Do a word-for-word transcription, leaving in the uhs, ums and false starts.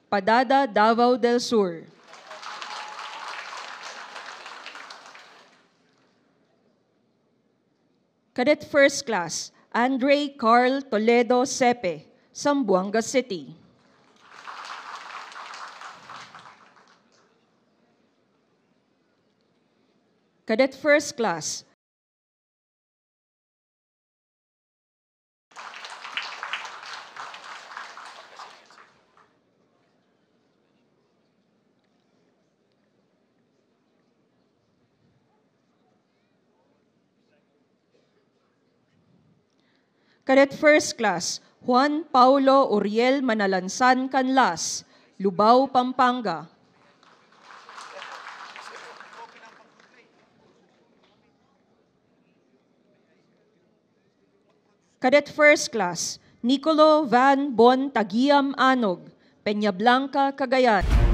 Padada, Davao del Sur. Cadet First Class, Andre Carl Toledo Sepe, Zamboanga City. Cadet First Class, Cadet First Class, Juan Paulo Uriel Manalansan Canlas, Lubao, Pampanga. Cadet First Class, Nicolo Van Bon Tagiam Anog, Peñablanca, Cagayan.